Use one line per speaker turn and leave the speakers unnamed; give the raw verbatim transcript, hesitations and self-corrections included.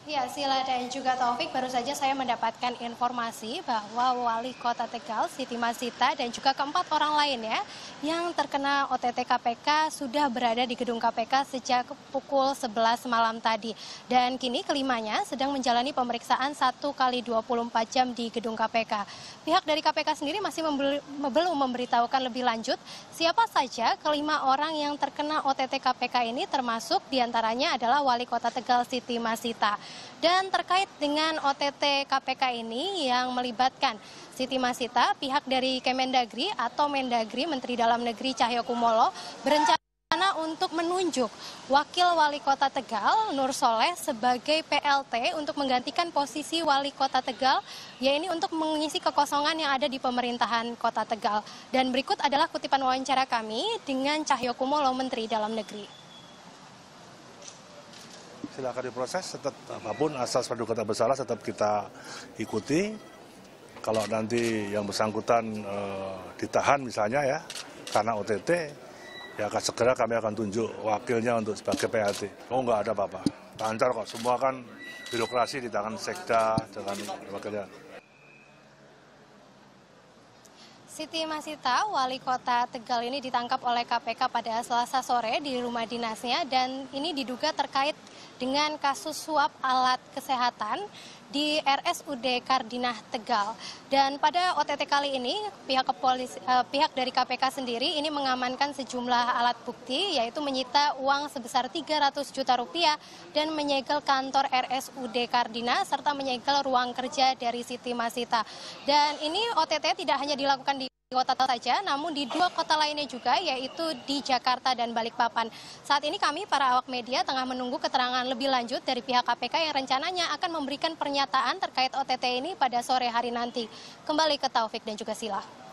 Ya, Sila dan juga Taufik, baru saja saya mendapatkan informasi bahwa Wali Kota Tegal, Siti Masita, dan juga keempat orang lainnya yang terkena O T T K P K sudah berada di gedung K P K sejak pukul sebelas malam tadi. Dan kini kelimanya sedang menjalani pemeriksaan satu kali dua puluh empat jam di gedung K P K. Pihak dari K P K sendiri masih membeli, belum memberitahukan lebih lanjut siapa saja kelima orang yang terkena O T T K P K ini, termasuk diantaranya adalah Wali Kota Tegal, Siti Masita. Dan terkait dengan O T T K P K ini yang melibatkan Siti Masita, pihak dari Kemendagri atau Mendagri Menteri Dalam Negeri Cahyokumolo berencana untuk menunjuk Wakil Wali Kota Tegal, Nur Soleh, sebagai P L T untuk menggantikan posisi Wali Kota Tegal, yaitu untuk mengisi kekosongan yang ada di pemerintahan Kota Tegal. Dan berikut adalah kutipan wawancara kami dengan Cahyokumolo, Menteri Dalam Negeri.
Silakan diproses, tetap apapun asas praduga tak bersalah tetap kita ikuti. Kalau nanti yang bersangkutan e, ditahan misalnya ya karena O T T, ya akan segera kami akan tunjuk wakilnya untuk sebagai P L T. Oh, nggak ada apa-apa, lancar kok, semua kan birokrasi di tangan Sekda dengan wakilnya.
Siti Masita, Wali Kota Tegal ini ditangkap oleh K P K pada Selasa sore di rumah dinasnya, dan ini diduga terkait dengan kasus suap alat kesehatan di R S U D Kardinah Tegal. Dan pada O T T kali ini pihak kepolisi, eh, pihak dari K P K sendiri ini mengamankan sejumlah alat bukti, yaitu menyita uang sebesar tiga ratus juta rupiah dan menyegel kantor R S U D Kardinah serta menyegel ruang kerja dari Siti Masita. Dan ini O T T tidak hanya dilakukan di kota saja, namun di dua kota lainnya juga, yaitu di Jakarta dan Balikpapan. Saat ini kami para awak media tengah menunggu keterangan lebih lanjut dari pihak K P K yang rencananya akan memberikan pernyataan terkait O T T ini pada sore hari nanti. Kembali ke Taufik dan juga Sila.